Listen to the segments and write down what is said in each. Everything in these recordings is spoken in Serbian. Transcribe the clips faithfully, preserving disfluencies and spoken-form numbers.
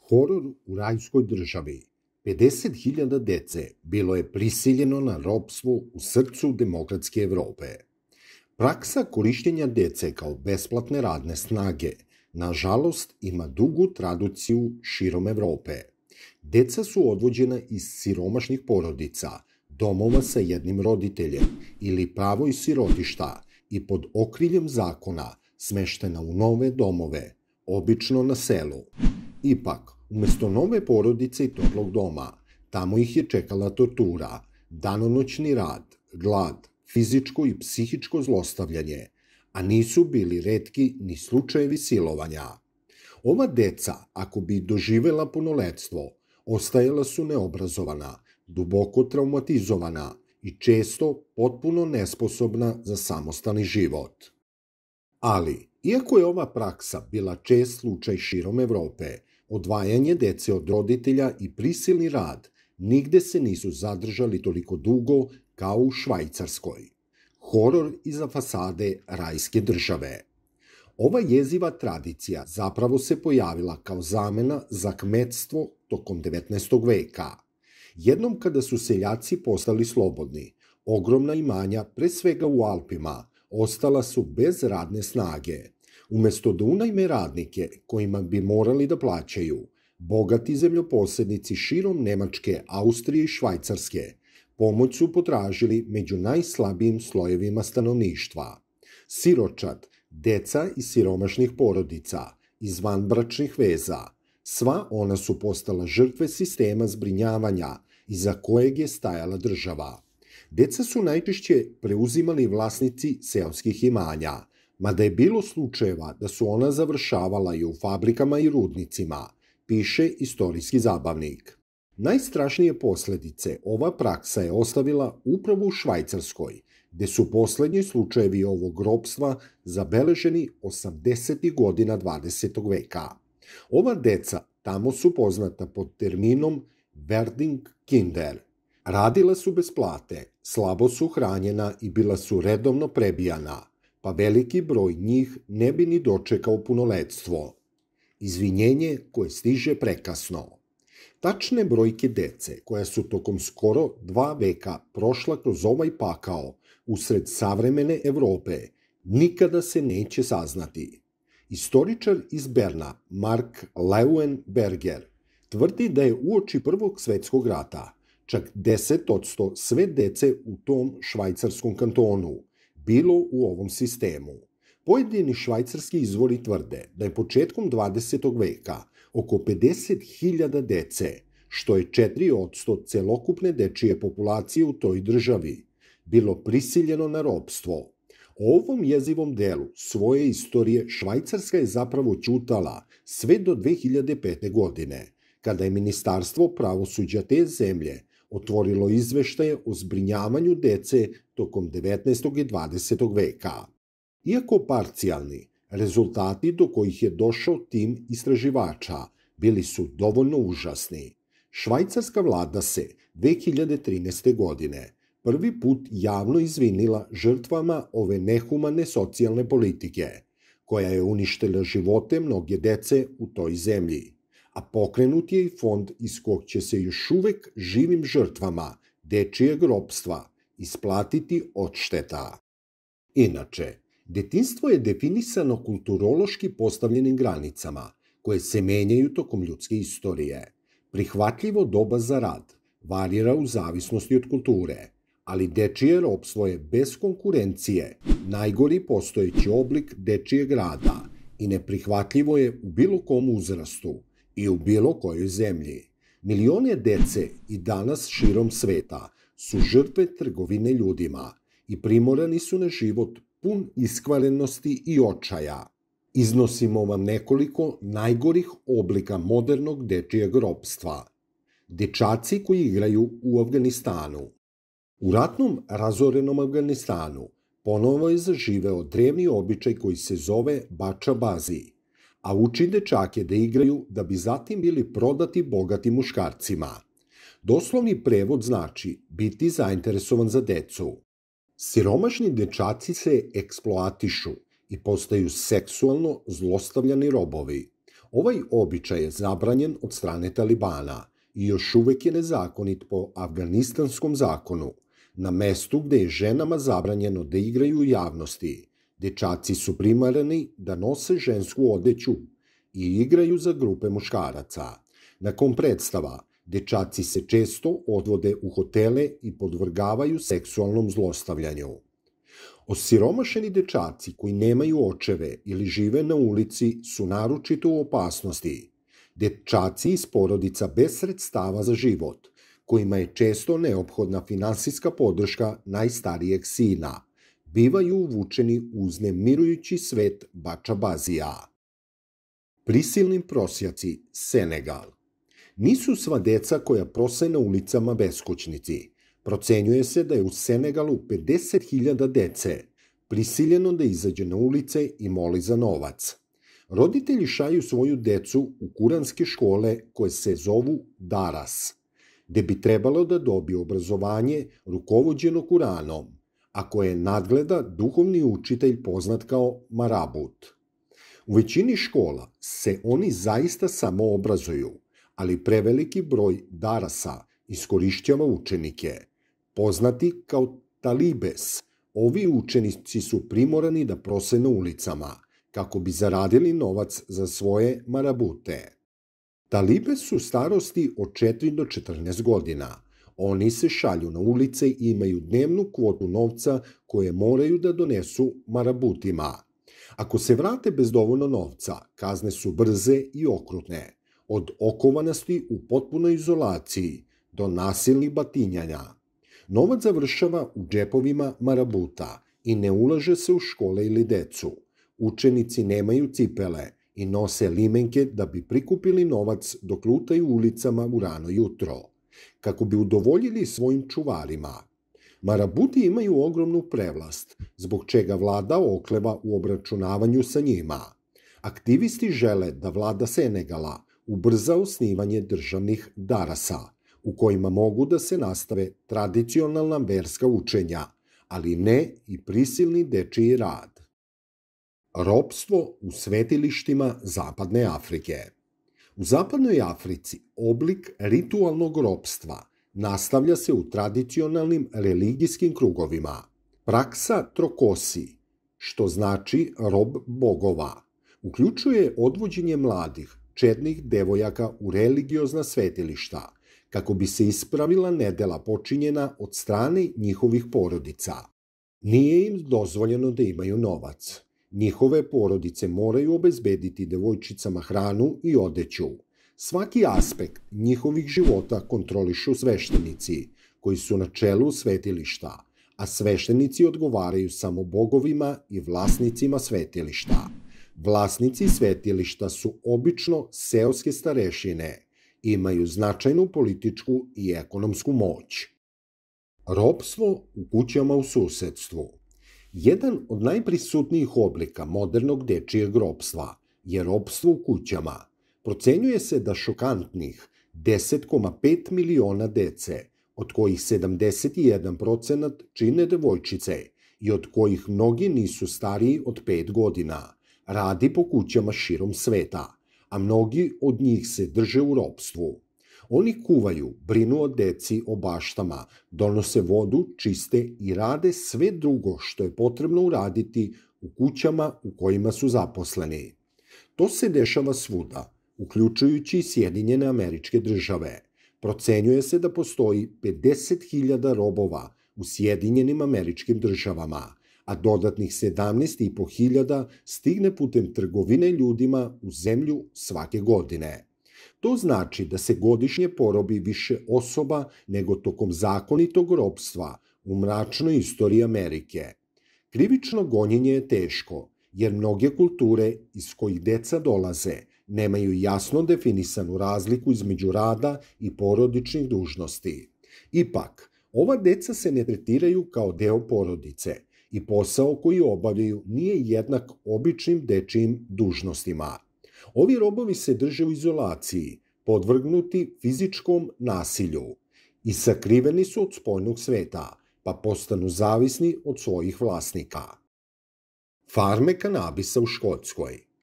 Horor u rajskoj državi. pedeset hiljada dece bilo je prisiljeno na ropstvo u srcu demokratske Evrope. Praksa korišćenja dece kao besplatne radne snage, nažalost, ima dugu tradiciju širom Evrope. Deca su odvođena iz siromašnih porodica, domova sa jednim roditeljem ili pravo iz sirotišta i pod okriljem zakona smeštena u nove domove, obično na selu. Ipak, umesto nove porodice i toplog doma, tamo ih je čekala tortura, danonoćni rad, glad, fizičko i psihičko zlostavljanje, a nisu bili retki ni slučajevi silovanja. Ova deca, ako bi doživela punoletstvo, ostajala su neobrazovana, duboko traumatizovana i često potpuno nesposobna za samostalni život. Ali, iako je ova praksa bila čest slučaj širom Evrope, odvajanje dece od roditelja i prisilni rad nigde se nisu zadržali toliko dugo kao u Švajcarskoj. Horor iza fasade rajske države. Ova jeziva tradicija zapravo se pojavila kao zamena za kmetstvo tokom devetnaestog veka. Jednom kada su seljaci postali slobodni, ogromna imanja, pre svega u Alpima, ostala su bez radne snage. Umesto da unajme radnike kojima bi morali da plaćaju, bogati zemljoposednici širom Nemačke, Austrije i Švajcarske pomoć su potražili među najslabijim slojevima stanovništva. Siročad, deca iz siromašnih porodica, iz vanbračnih veza, sva ona su postala žrtve sistema zbrinjavanja iza kojeg je stajala država. Deca su najčešće preuzimali vlasnici seoskih imanja, mada je bilo slučajeva da su ona završavala i u fabrikama i rudnicima, piše istorijski zabavnik. Najstrašnije posledice ova praksa je ostavila upravo u Švajcarskoj, gde su poslednji slučajevi ovog ropstva zabeleženi osamdesetih godina dvadesetog veka. Ova deca tamo su poznata pod terminom Verding Kinder. Radila su bez plate, slabo su hranjena i bila su redovno prebijana, pa veliki broj njih ne bi ni dočekao punoletstvo. Izvinjenje koje stiže prekasno. Tačne brojke dece koja su tokom skoro dva veka prošla kroz ovaj pakao usred savremene Evrope nikada se neće saznati. Istoričar iz Berna Mark Leuenberger tvrdi da je uoči Prvog svetskog rata čak deset posto sve dece u tom švajcarskom kantonu bilo u ovom sistemu. Pojedini švajcarski izvori tvrde da je početkom dvadesetog veka oko pedeset hiljada dece, što je četiri posto celokupne dečije populacije u toj državi, bilo prisiljeno na ropstvo. O ovom jezivom delu svoje istorije Švajcarska je zapravo ćutala sve do dve hiljade pete. godine, kada je Ministarstvo pravosuđa te zemlje otvorilo izveštaje o zbrinjavanju dece tokom devetnaestog i dvadesetog veka. Iako parcijalni, rezultati do kojih je došao tim istraživača bili su dovoljno užasni. Švajcarska vlada se dve hiljade trinaeste. godine prvi put javno izvinila žrtvama ove nehumane socijalne politike, koja je uništila živote mnoge dece u toj zemlji, a pokrenut je i fond iz kog će se još uvek živim žrtvama dečijeg ropstva isplatiti odšteta. Inače, detinjstvo je definisano kulturološki postavljenim granicama, koje se menjaju tokom ljudske istorije. Prihvatljivo doba za rad varira u zavisnosti od kulture, ali dečije ropstvo je bez konkurencije najgori postojeći oblik dečijeg rada i neprihvatljivo je u bilo kom uzrastu i u bilo kojoj zemlji. Milione dece i danas širom sveta su žrtve trgovine ljudima i primorani su na život pun iskvarenosti i očaja. Iznosimo vam nekoliko najgorih oblika modernog dečijeg ropstva. Dečaci koji igraju u Afganistanu. U ratnom razorenom Afganistanu ponovo je zaživeo drevni običaj koji se zove bača bazi, a uči dečake da igraju da bi zatim bili prodati bogatim muškarcima. Doslovni prevod znači biti zainteresovan za decu. Siromašni dečaci se eksploatišu i postaju seksualno zlostavljani robovi. Ovaj običaj je zabranjen od strane Talibana i još uvek je nezakonit po afganistanskom zakonu. Na mestu gde je ženama zabranjeno da igraju u javnosti, dečaci su primorani da nose žensku odeću i igraju za grupe muškaraca. Nakon predstava, dečaci se često odvode u hotele i podvrgavaju seksualnom zlostavljanju. Osiromašeni dečaci koji nemaju očeve ili žive na ulici su naročito u opasnosti. Dečaci iz porodica bez sredstava za život, kojima je često neophodna finansijska podrška najstarijeg sina, bivaju uvučeni u uznemirujući svet bačabazija. Prisilni prosjaci, Senegal. Nisu sva deca koja prose na ulicama beskućnici. Procenjuje se da je u Senegalu pedeset hiljada dece prisiljeno da izađe na ulice i moli za novac. Roditelji šalju svoju decu u kuranske škole koje se zovu Daras, gde bi trebalo da dobiju obrazovanje rukovođeno Kuranom, a koje nadgleda duhovni učitelj poznat kao marabut. U većini škola se oni zaista samo obrazuju, ali preveliki broj Darasa iskorišćava učenike. Poznati kao talibes, ovi učenici su primorani da prose na ulicama, kako bi zaradili novac za svoje marabute. Talibes su starosti od četiri do četrnaest godina. Oni se šalju na ulice i imaju dnevnu kvotu novca koje moraju da donesu marabutima. Ako se vrate bez dovoljno novca, kazne su brze i okrutne, od okovanosti u potpunoj izolaciji do nasilnih batinjanja. Novac završava u džepovima marabuta i ne ulaže se u škole ili decu. Učenici nemaju cipele i nose limenke da bi prikupili novac dok lutaju ulicama u rano jutro, kako bi udovoljili svojim čuvarima. Marabuti imaju ogromnu prevlast, zbog čega vlada okleva u obračunavanju sa njima. Aktivisti žele da vlada Senegala ubrza osnivanje državnih darasa, u kojima mogu da se nastave tradicionalna verska učenja, ali ne i prisilni dečiji rad. Ropstvo u svetilištima Zapadne Afrike. U Zapadnoj Africi oblik ritualnog ropstva nastavlja se u tradicionalnim religijskim krugovima. Praksa trokosi, što znači rob bogova, uključuje odvođenje mladih, čednih devojaka u religiozna svetilišta, kako bi se ispravila nedela počinjena od strane njihovih porodica. Nije im dozvoljeno da imaju novac. Njihove porodice moraju obezbediti devojčicama hranu i odeću. Svaki aspekt njihovih života kontrolišu sveštenici, koji su na čelu svetilišta, a sveštenici odgovaraju samo bogovima i vlasnicima svetilišta. Vlasnici svetilišta su obično seoske starešine, imaju značajnu političku i ekonomsku moć. Ropstvo u kućama u susedstvu. Jedan od najprisutnijih oblika modernog dečijeg ropstva je ropstvo u kućama. Procenjuje se da šokantnih deset zarez pet miliona dece, od kojih sedamdeset jedan procenat čine devojčice i od kojih mnogi nisu stariji od pet godina, radi po kućama širom sveta, a mnogi od njih se drže u ropstvu. Oni kuvaju, brinu o deci, o baštama, donose vodu, čiste i rade sve drugo što je potrebno uraditi u kućama u kojima su zaposleni. To se dešava svuda, uključujući i Sjedinjene Američke Države. Procenjuje se da postoji pedeset hiljada robova u Sjedinjenim Američkim Državama, a dodatnih sedamnaest i po hiljada stigne putem trgovine ljudima u zemlju svake godine. To znači da se godišnje porobi više osoba nego tokom zakonitog ropstva u mračnoj istoriji Amerike. Krivično gonjenje je teško, jer mnoge kulture iz kojih deca dolaze nemaju jasno definisanu razliku između rada i porodičnih dužnosti. Ipak, ova deca se ne tretiraju kao deo porodice i posao koji obavljaju nije jednak običnim dečijim dužnostima. Ovi robovi se drže u izolaciji, podvrgnuti fizičkom nasilju i sakriveni su od spoljnog sveta, pa postanu zavisni od svojih vlasnika. Farme kanabisa u Škotskoj.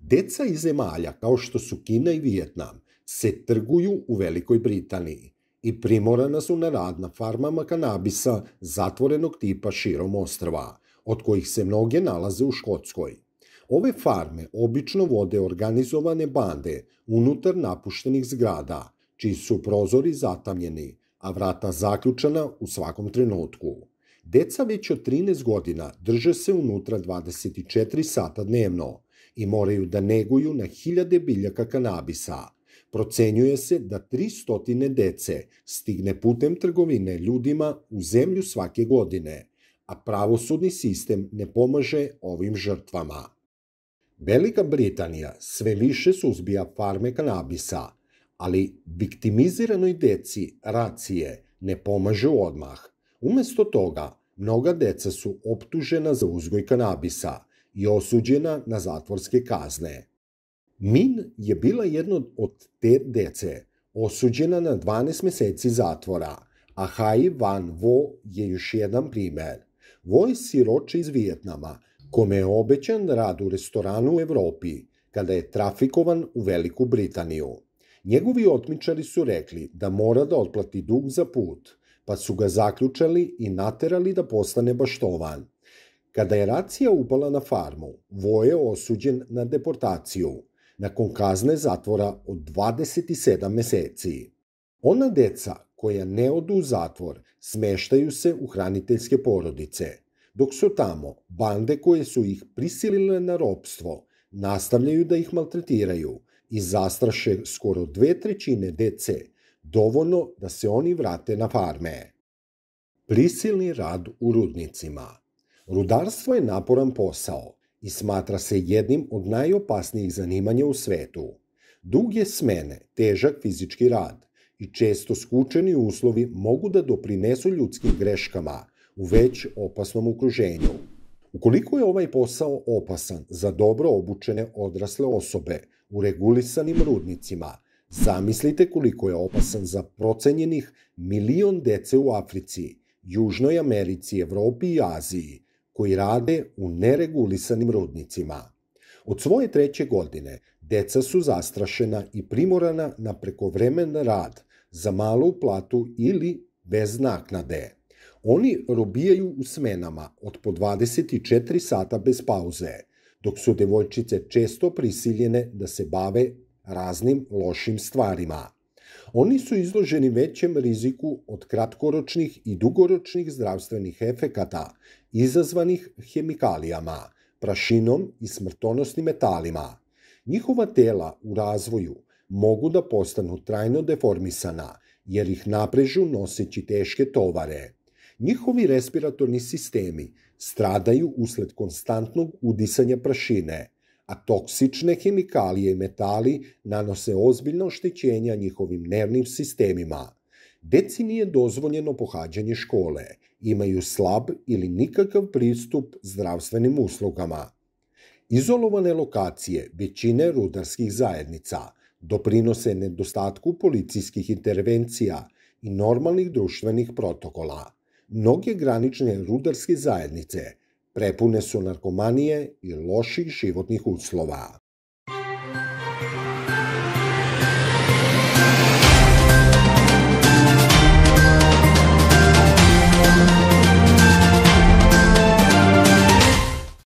Deca iz zemalja kao što su Kina i Vijetnam se trguju u Velikoj Britaniji i primorana su na rad na farmama kanabisa zatvorenog tipa širom ostrva, od kojih se mnoge nalaze u Škotskoj. Ove farme obično vode organizovane bande unutar napuštenih zgrada, čiji su prozori zatamljeni, a vrata zaključana u svakom trenutku. Deca već od trinaest godina drže se unutra dvadeset četiri sata dnevno i moraju da neguju na hiljade biljaka kanabisa. Procenjuje se da tristo dece stigne putem trgovine ljudima u zemlju svake godine, a pravosudni sistem ne pomaže ovim žrtvama. Velika Britanija sve više suzbija farme kanabisa, ali viktimiziranoj deci racije ne pomaže odmah. Umesto toga, mnoga deca su optužena za uzgoj kanabisa i osuđena na zatvorske kazne. Min je bila jedna od te dece, osuđena na dvanaest meseci zatvora, a Hai Van Vo je još jedan primer. Vo je siroče iz Vijetnama, kome je obećan rad u restoranu u Evropi, kada je trafikovan u Veliku Britaniju. Njegovi otmičari su rekli da mora da otplati dug za put, pa su ga zaključali i naterali da postane baštovan. Kada je racija upala na farmu, Vo je osuđen na deportaciju, nakon kazne zatvora od dvadeset sedam meseci. Ona deca koja ne odu u zatvor smeštaju se u hraniteljske porodice, dok su tamo bande koje su ih prisilile na ropstvo nastavljaju da ih maltretiraju i zastraše skoro dve trećine dece, dovoljno da se oni vrate na farme. Prisilni rad u rudnicima. Rudarstvo je naporan posao i smatra se jednim od najopasnijih zanimanja u svetu. Duge smene, težak fizički rad i često skučeni uslovi mogu da doprinesu ljudskim greškama u već opasnom okruženju. Ukoliko je ovaj posao opasan za dobro obučene odrasle osobe u regulisanim rudnicima, zamislite koliko je opasan za procenjenih milion dece u Africi, Južnoj Americi, Evropi i Aziji, koji rade u neregulisanim rudnicima. Od svoje treće godine deca su zastrašena i primorana na prekovremen rad za malu platu ili bez naknade. Oni robijaju u smenama od po dvadeset četiri sata bez pauze, dok su devojčice često prisiljene da se bave raznim lošim stvarima. Oni su izloženi većem riziku od kratkoročnih i dugoročnih zdravstvenih efekata izazvanih hemikalijama, prašinom i smrtonosnim metalima. Njihova tela u razvoju mogu da postanu trajno deformisana jer ih naprežu noseći teške tovare. Njihovi respiratorni sistemi stradaju usled konstantnog udisanja prašine, a toksične hemikalije i metali nanose ozbiljno oštećenja njihovim nervnim sistemima. Deci nije dozvoljeno pohađanje škole, imaju slab ili nikakav pristup zdravstvenim uslugama. Izolovane lokacije većine rudarskih zajednica doprinose nedostatku policijskih intervencija i normalnih društvenih protokola. Mnoge granične rudarske zajednice prepune su narkomanije i loših životnih uslova.